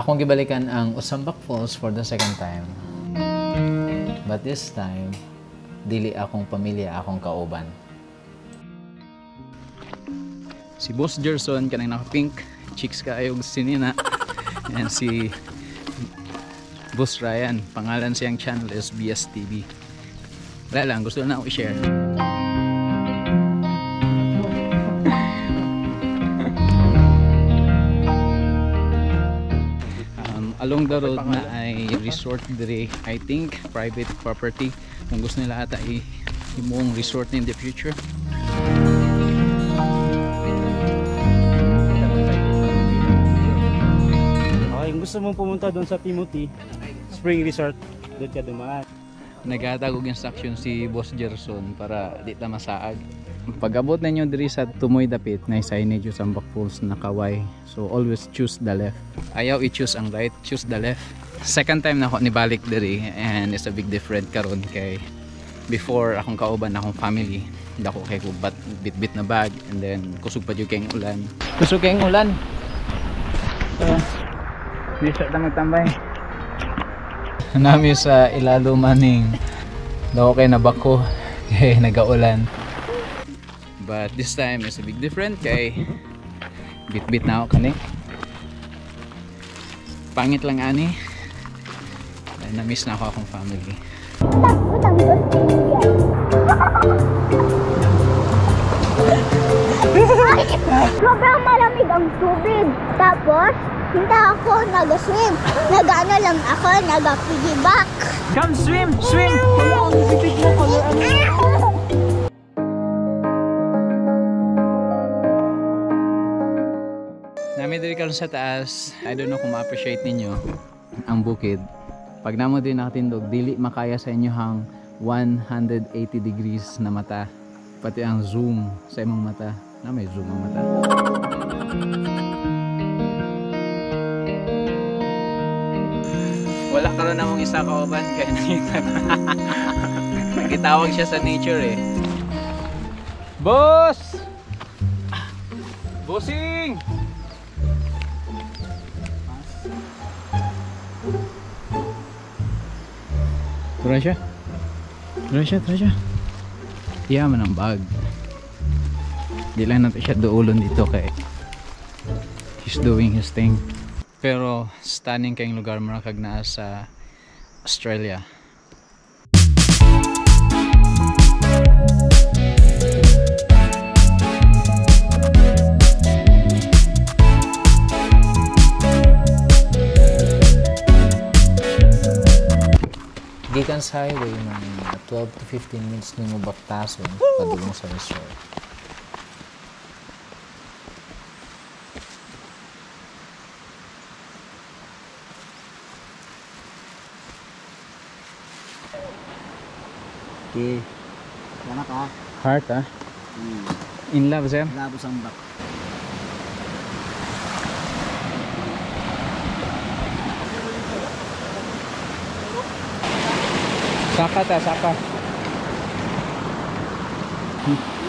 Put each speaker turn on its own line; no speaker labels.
Akong gibalikan ang Usambak Falls for the second time. But this time, dili akong pamilya, akong kauban.
Si Boss Gerson kanang naka-pink, chicks kaayog sinina. And si Boss Ryan, pangalan siyang channel is BSTV. Wala lang, gusto na ako i-share. Along the road na ay resort dire, I think private property. Kung gusto nila ata i-imong resort in the future.
Okay, kung gusto mong pumunta doon sa Timothy Spring Resort, doon ka dumaan.
Naghatag og instruction si Boss Gerson para di ta masaag. Pag abot ninyo diri sa Tumoy Dapit na signage sa Usambak Falls na kaway. So always choose the left. Ayaw i-choose ang right, choose the left. Second time na ako nibalik diri and it's a big different karon kay before akong kauban akong family. Dako kay ko bit na bag and then kusog pa jud kay ulan. Kusog kay ulan. Bisa ta magtambay. Nami sa ilalo maning dako kay nabako kay nagaulan. But this time is a big different kay bit na ako kani. Pangit lang ani. Na-miss na ako akong family.
Sobrang malamig ang tubig. Tapos, hindi ako nag-swim. Nag-ano lang ako, nag-piggyback.
Come swim! Swim!
Nami diri karon sa taas. I don't know kung ma-appreciate ninyo ang bukid. Pag namo din nakatindog, dili makaya sa inyo hang 180 degrees na mata. Pati ang zoom sa imong mata. Na may zoom ang mata. Wala ka rin namang isa kauban kaya nakita. Nagitawag siya sa nature eh. Boss! Bossing! Tura siya. Tura siya. Iyaman ang bag. Di lang natin siya doulon dito kay he's doing his thing. Pero stunning kayong lugar marakag naa sa Australia.
Gikan sa highway ng 12 to 15 minutes nimo baktason padulong sa resort.
Okay. Sana ka.
Heart In love sir?
Labo Usambak.
Saka.